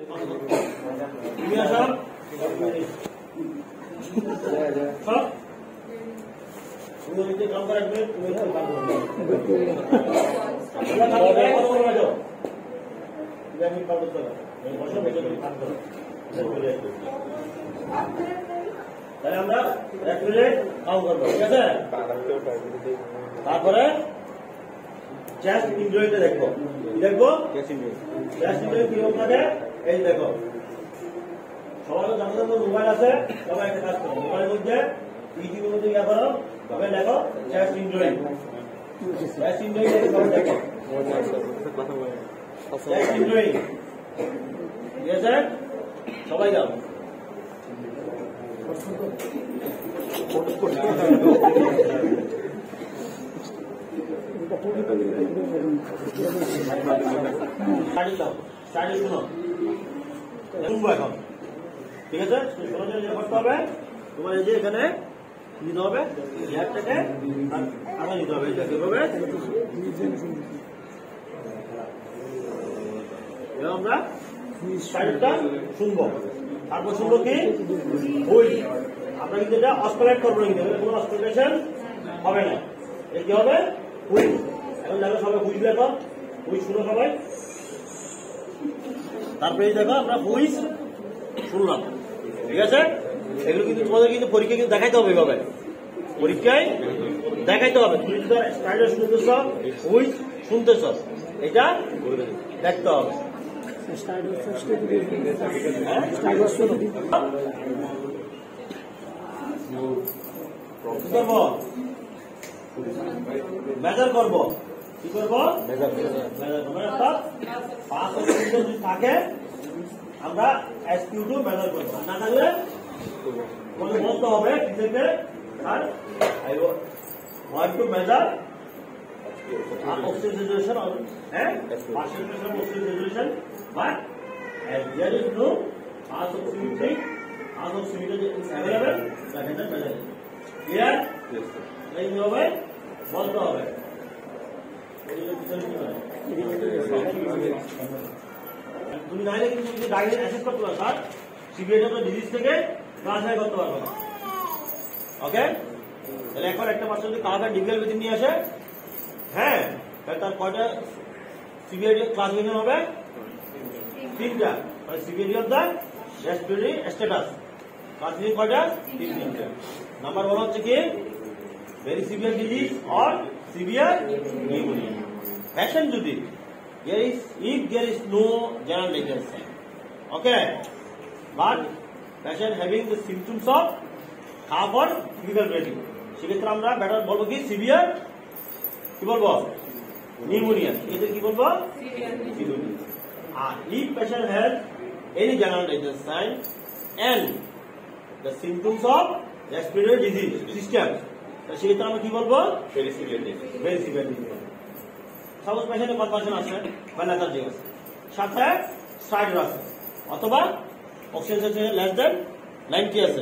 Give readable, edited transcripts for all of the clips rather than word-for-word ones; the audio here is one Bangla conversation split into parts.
তুমি আসো সব তুমি ওইদিকে কাম করে রাখবে, তুমি ওইদিকে কাম করবে। আমি কাম করতে হবে, বসো বেঁচে তুমি কাম করো। তাহলে আমরা 1 মিনিট কাম করবো, ঠিক আছে? তারপরে চেস্ট ইনজুরিটা দেখবো। কি দেখবো? চেস্ট ইনজুরি কিরকম থাকে এই দেখো। সবার যাদের মোবাইল আছে সবাই একটা কাজ করো, মোবাইলের মধ্যে ইউটিউবের মধ্যে ইয়া করো, তবে দেখো চেস্ট ইনজুরি। চেস্ট ইনজুরি দেখো, চেস্ট ইনজুরি, ঠিক আছে? সবাই যাও। শুনবো এখন, ঠিক আছে? করতে হবে তোমার এই যে এখানে নিতে হবে, হেয়ারটাকে আগে নিতে হবে, এভাবে আমরা সাইডটা শুনবো। তারপর শুনবো কি হুইল। আমরা কিন্তু এটা অস্ট্রেট করবো না, কিন্তু কোনো অস্ট্রেটেশন হবে না। এটা কি হবে? হুইল। এখন দেখো সবাই হুইল দেখো, হুইল শুনো সবাই। তারপরে দেখো আমরা হুইল শুনলাম, ঠিক আছে? এগুলো কিন্তু তোমাদের কিন্তু পরীক্ষায় কিন্তু দেখাইতে হবে, এভাবে পরীক্ষায় দেখাইতে হবে। তুমি যদি স্টাইলে শুনতেছ, হুইল শুনতেছ, এটা দেখতে হবে। মেজার করবো, কি করবো? মেজার করবো। অর্থাৎ 5 যদি থাকে আমরা SQ2 মেজার করবো, না থাকলে বলতে হবে নিজেকে আর I want to measure oxygen saturation or percentage of oxygen saturation, but as there is no mass oximeter is available, the measure measure. Clear? Yes, sir. এই হবে বলতে হবে। তুমি নাইলে কিন্তু ডাইরেক্ট অ্যাসেস করতে পারো, স্যার সিভিয়ার ডিজিজ থেকে ক্লাসিফাই করতে পারবো না। ওকে, তাহলে একবার একটা বাচ্চা যদি কালার ডিভিএল বেদিন নিয়ে আসে, হ্যাঁ, তাহলে তার কয়টা সিভিয়ারিটি ক্লাসিফিকেশন হবে? 3টা। মানে severity of the respiratory status classification কয়টা? 3টা। নাম্বার 1 হচ্ছে কি very severe disease or severe pneumonia. Patient যদি if there is no general danger sign, okay, but patient having the symptoms of cough or difficult breathing, সেক্ষেত্রে আমরা বেটার বলবো কি সিভিয়ার, কি বলবো? নিউমোনিয়া। এদের কি বলবো? সিভিয়ার। আর if patient has any general danger sign and the symptoms of respiratory disease system, সেক্ষেত্রে আমরা কি বলবো? Very severe disease. Very severe disease. Suppose পেশেন্টের কনভার্সন আছে বা লেথার্জি আছে, সাথে স্ট্রাইডার আছে, অথবা অক্সিজেন স্যাচুরেশন লেস দেন 90 আছে,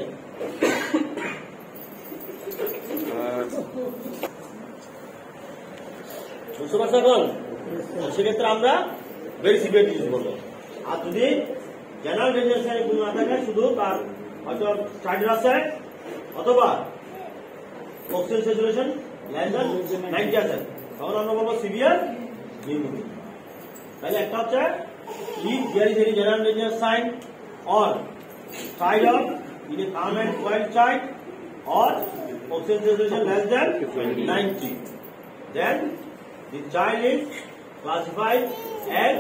বুঝতে পারছো এখন? সেক্ষেত্রে আমরা ভেরি সিভিয়ার ডিজিজ বলবো। আর যদি জেনারেল ডেঞ্জার সাইন এগুলো না থাকে, শুধু তার হয়তো স্ট্রাইডার আছে অথবা অক্সিজেন স্যাচুরেশন লেস দেন 90 আছে, তখন আমরা বলবো সিভিয়ার নিউমোনিয়া। তাহলে একটা হচ্ছে if there is any general danger sign or stridor in a calm and quiet child or oxygen saturation less than 90, then the child is classified as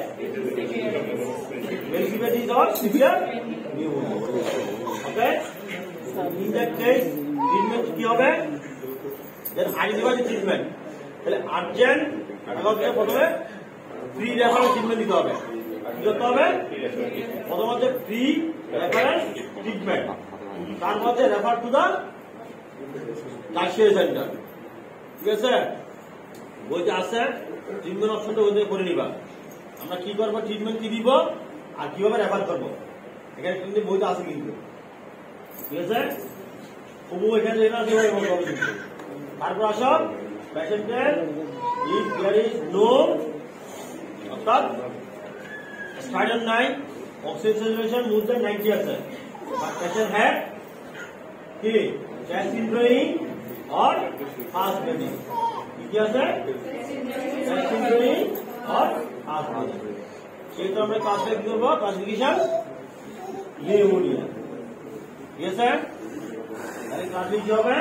very severe disease or severe pneumonia. Okay? In that case, treatment কি হবে? Then identify the treatment. তাহলে আর্জেন্ট প্রথমে ফ্রি রেফারেন্স ট্রিটমেন্ট দিতে হবে। কি করতে হবে? প্রথম হচ্ছে ফ্রি রেফারেন্স ট্রিটমেন্ট, তারপর হচ্ছে refer to the tertiary centre. ঠিক আছে? বইতে আছে ট্রিটমেন্ট অপশনটা ওই করে নিবা। আমরা কি করবো, ট্রিটমেন্ট কি দিব আর কিভাবে রেফার করবো, এখানে কিন্তু বইতে আছে কিন্তু। ঠিক আছে? তবু এখানে তারপর আসো পেশেন্টের if there is no অর্থাৎ স্ট্রাইডার নাই, অক্সিজেন স্যাচুরেশন মোর দ্যান 90 আছে বাট পেশেন্ট হ্যাড কি chest injury or fast breathing কি আছে chest injury or fast breathing সেটা আমরা ক্লাসিফাই করব ক্লাসিফিকেশন নিউমোনিয়া ঠিক আছে তাহলে ক্লাসিফিক হবে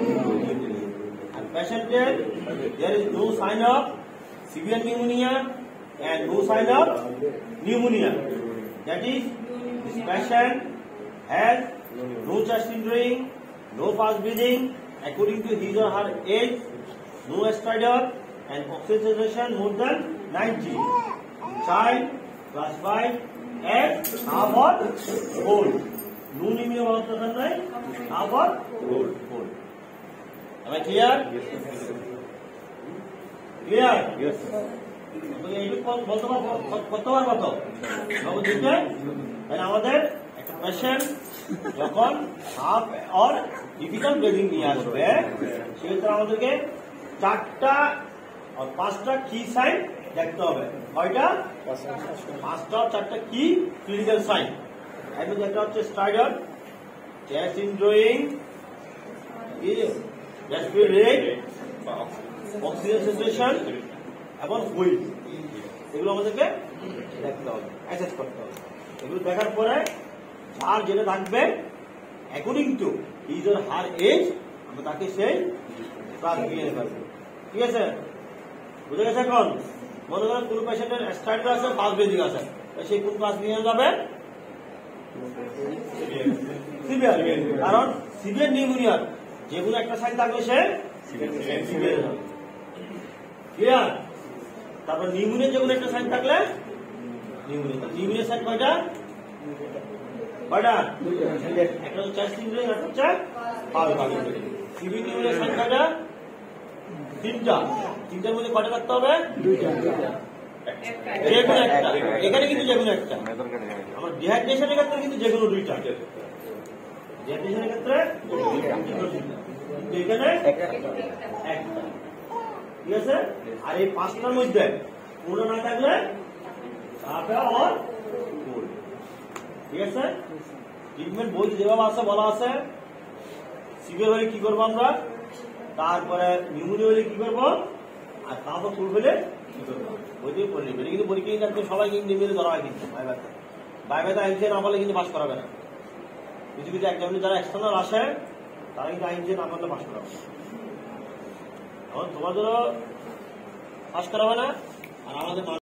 পেশেন্টের there is no sign of severe pneumonia and no sign of pneumonia. That is, this patient has no chest injury, no fast breathing, according to his or her age, no stridor, and oxygen saturation more than 90. Child classified as half or whole. No pneumonia balanced right? Half or whole. Am I clear? Yes, sir. Clear? Yes, sir. কতবার কত আমাদের একটা পেশেন্ট যখন হাফ অর ডিফিকাল্ট ব্রিদিং নিয়ে আসবে সেক্ষেত্রে আমাদেরকে 4টা আর 5টা কি সাইন দেখতে হবে কয়টা 5টা আর 4টা কি ক্লিনিক্যাল সাইন এর মধ্যে একটা হচ্ছে stridor chest injury respiratory rate oxygen saturation এবং হুইল এগুলো আমাদেরকে দেখতে হবে অ্যাসেস করতে হবে এগুলো দেখার পরে যার যেটা থাকবে according to his or her age আমরা তাকে সেই ক্লাস দিয়ে ফেলবো ঠিক আছে বুঝে গেছে এখন মনে করেন কোন পেশেন্টের স্ট্রাইডার আছে ফাস্ট ব্রিদিং আছে সেই কোন ক্লাস নিয়ে যাবে সিভিয়ার কারণ সিভিয়ার নিউমোনিয়ার যে কোনো একটা সাইন থাকলে সে সিভিয়ার হবে ক্লিয়ার তারপর নিউমোনিয়া যে কোনো একটা সাইন থাকলে নিউমোনিয়া সাইন কয়টা একটা হচ্ছে চেস্ট ইনজুরি একটা হচ্ছে fast breathing severe pneumonia sign কয়টা 3টার মধ্যে কয়টা থাকতে হবে যে কোনো একটা এখানে কিন্তু যে কোনো একটা আমার ডিহাইড্রেশনের ক্ষেত্রে কিন্তু যে কোনো 2টা ডিহাইড্রেশনের ক্ষেত্রে এখানে একটা ঠিক আছে আর এই 5টার মধ্যে কোনটা না থাকলে ঠিক আছে ট্রিটমেন্ট বই যেভাবে আছে বলা আছে সিভিয়ার হলে কি করবো আমরা তারপরে নিউমোনিয়া হলে কি করবো আর তারপর ফুল হলে কি করবো বইতেই পড়ে নেবে কিন্তু পরীক্ষা কিন্তু সবাই কিন্তু নিউমোনিয়া ধরা হয় কিন্তু বাইবাতে আইনসে না বলে কিন্তু পাস করাবে না কিছু কিছু একদমই যারা এক্সটার্নাল আসে তারা কিন্তু আইনসে না বললে পাস করাবে এখন তোমাদেরও পাস করাবে না আর আমাদের